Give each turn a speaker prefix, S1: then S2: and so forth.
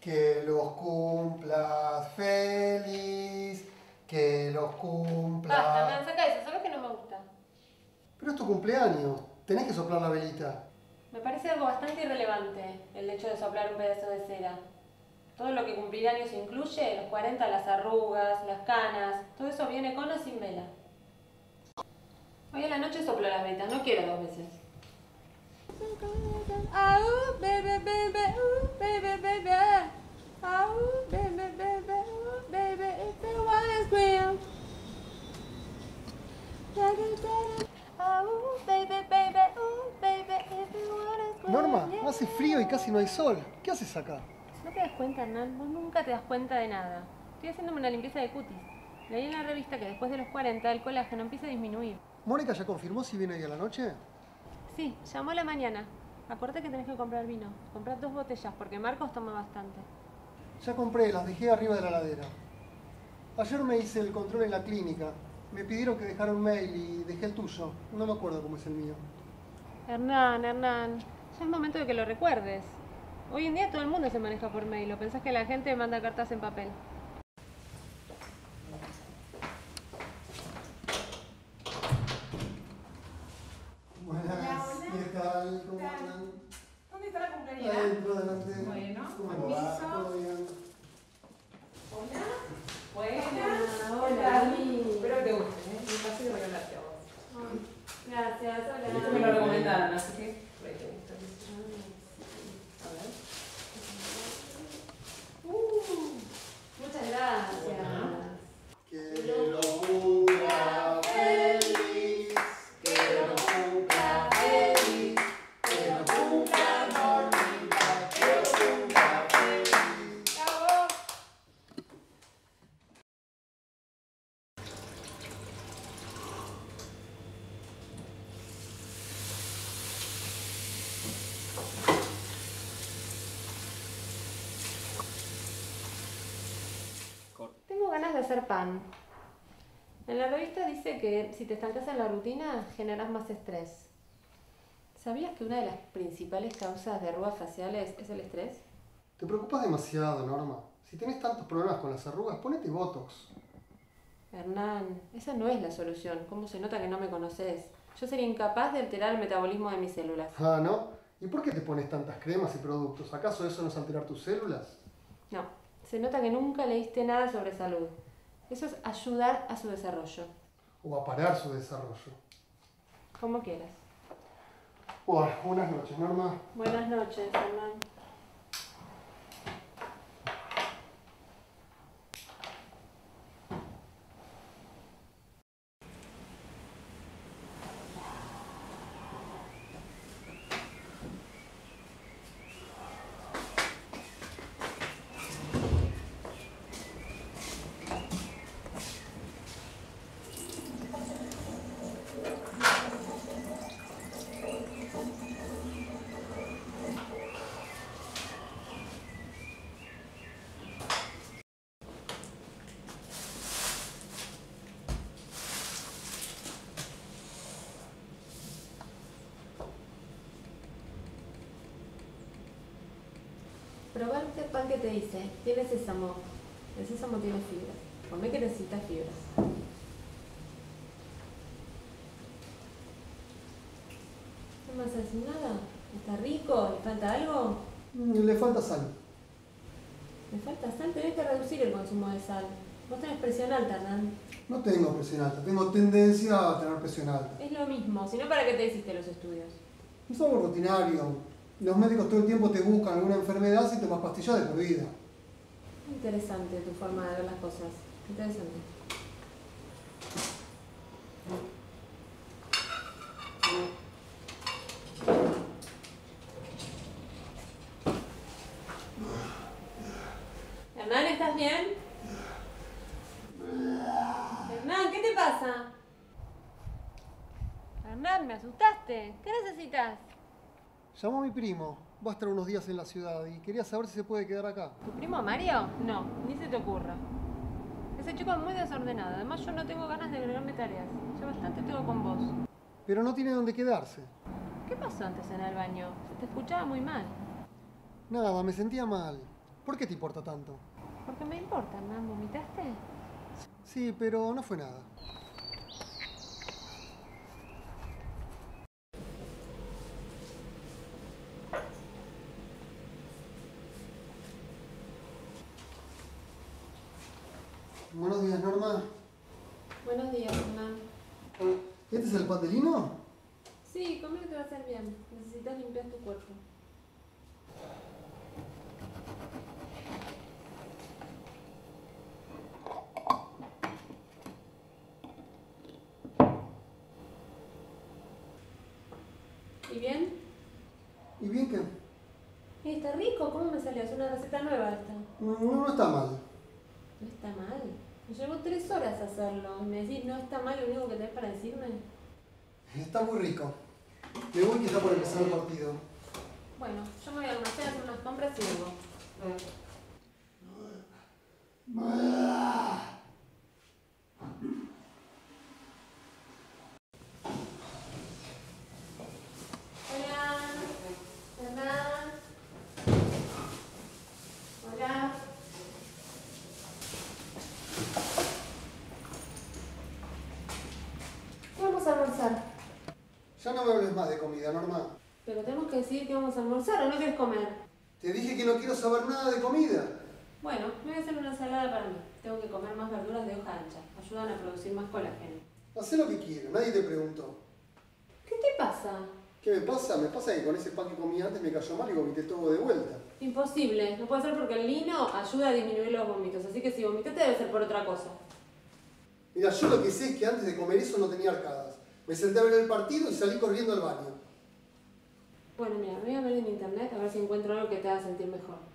S1: Que los cumplas feliz, que los cumplas...
S2: Basta, man, saca eso, sabes que no me gusta.
S1: Pero es tu cumpleaños, tenés que soplar la velita.
S2: Me parece algo bastante irrelevante el hecho de soplar un pedazo de cera. Todo lo que cumplir años incluye, los 40, las arrugas, las canas, todo eso viene con o sin vela. Hoy a la noche soplo las velitas, no quiero 2 veces. Oh, baby, baby, baby, baby. Oh, baby, baby, baby, if you wanna scream. Oh, baby, baby, baby, if you wanna scream.
S1: Norma, hace frío y casi no hay sol. ¿Qué haces acá?
S2: ¿No te das cuenta, Hernán? Vos nunca te das cuenta de nada. Estoy haciéndome una limpieza de cutis. Leí en la revista que después de los 40 el colágeno empieza a disminuir.
S1: ¿Mónica ya confirmó si viene hoy a la noche?
S2: Sí, llamó a la mañana. Acordate que tenés que comprar vino. Comprá 2 botellas porque Marcos toma bastante.
S1: Ya compré, las dejé arriba de la heladera. Ayer me hice el control en la clínica. Me pidieron que dejara un mail y dejé el tuyo. No me acuerdo cómo es el mío.
S2: Hernán, ya es momento de que lo recuerdes. Hoy en día todo el mundo se maneja por mail. ¿O pensás que la gente manda cartas en papel?
S1: Buenas, ¿qué tal? ¿Cómo andan?
S3: ¿Dónde está la cumpleañera?
S1: Adentro, adelante.
S3: Bueno,
S1: ¿Cómo va? ¿Todo bien?
S3: Hola.
S2: Hola.
S3: Espero que te guste, ¿eh? Me pasé de regalarte a vos.
S2: Gracias,
S3: Esto me lo recomendaron, así que por ahí te gusta. A ver.
S2: Muchas gracias.
S1: Que lo cumpla feliz, que lo cumpla feliz, que lo cumpla Normita, que lo cumpla feliz.
S2: ¡Bravo! Tengo ganas de hacer pan. En la revista dice que si te estancas en la rutina, generas más estrés. ¿Sabías que una de las principales causas de arrugas faciales es el estrés?
S1: Te preocupas demasiado, Norma. Si tenés tantos problemas con las arrugas, ponete Botox.
S2: Hernán, esa no es la solución. ¿Cómo se nota que no me conoces? Yo sería incapaz de alterar el metabolismo de mis células.
S1: Ah, ¿no? ¿Y por qué te pones tantas cremas y productos? ¿Acaso eso no es alterar tus células?
S2: No, se nota que nunca leíste nada sobre salud. Eso es ayudar a su desarrollo.
S1: ¿O a parar su desarrollo?
S2: Como quieras.
S1: Bueno, buenas noches, Norma.
S2: Buenas noches, Hernán. Probá este pan que te hice. Tiene sésamo. El sésamo tiene fibras. Comé que necesitas fibras. ¿No me vas a decir nada? ¿Está rico? ¿Le falta algo?
S1: Le falta sal.
S2: ¿Le falta sal? Tenés que reducir el consumo de sal. Vos tenés presión alta, Hernán.
S1: No tengo presión alta, tengo tendencia a tener presión alta.
S2: Es lo mismo. Si no, ¿para qué te hiciste los estudios?
S1: Es algo rutinario. Los médicos todo el tiempo te buscan alguna enfermedad si tomas pastillas de por vida.
S2: Interesante tu forma de ver las cosas. Interesante. Hernán, ¿estás bien? Hernán, ¿qué te pasa? Hernán, me asustaste. ¿Qué necesitas?
S1: Llamó a mi primo, va a estar unos días en la ciudad y quería saber si se puede quedar acá.
S2: ¿Tu primo Mario? No, ni se te ocurra. Ese chico es muy desordenado. Además, yo no tengo ganas de agregarme tareas. Ya bastante tengo con vos.
S1: Pero no tiene dónde quedarse.
S2: ¿Qué pasó antes en el baño? Se te escuchaba muy mal.
S1: Nada, me sentía mal. ¿Por qué te importa tanto?
S2: Porque me importa, Hernán. ¿Vomitaste?
S1: Sí, pero no fue nada. Buenos días, Norma.
S2: Buenos días, Hernán.
S1: ¿Este es el pan de lino?
S2: Sí, come que te va a hacer bien. Necesitas limpiar tu cuerpo. ¿Y bien?
S1: ¿Y bien qué?
S2: Está rico. ¿Cómo me salió? Es una receta nueva esta.
S1: No está mal.
S2: No está mal. Me llevó 3 horas hacerlo. ¿Y me decís no está mal lo único que tenés para decirme?
S1: Está muy rico. Me voy que está por empezar el partido.
S2: Bueno, yo me voy al almacén a hacer unas compras y vengo. Hola. Hernán. Hola. ¿Qué vamos a almorzar?
S1: Ya no me hables más de comida, Norma.
S2: Pero tenemos que decidir qué vamos a almorzar o no quieres comer.
S1: Te dije que no quiero saber nada de comida.
S2: Bueno, me voy a hacer una ensalada para mí. Tengo que comer más verduras de hoja ancha. Ayudan a producir más colágeno.
S1: Hacé lo que quieras, nadie te preguntó.
S2: ¿Qué te pasa?
S1: ¿Qué me pasa? Me pasa que con ese pan que comí antes me cayó mal y vomité todo de vuelta.
S2: Imposible. No puede ser porque el lino ayuda a disminuir los vómitos. Así que si vomitaste debe ser por otra cosa.
S1: Mira, yo lo que sé es que antes de comer eso no tenía arcadas. Me senté a ver el partido y salí corriendo al baño.
S2: Bueno, mira, me voy a ver en internet a ver si encuentro algo que te haga sentir mejor.